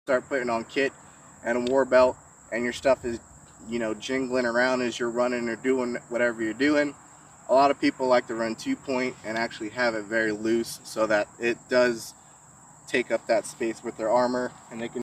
start putting on kit and a war belt, and your stuff is, you know, jingling around as you're running or doing whatever you're doing. A lot of people like to run 2-point and actually have it very loose so that it does take up that space with their armor, and they can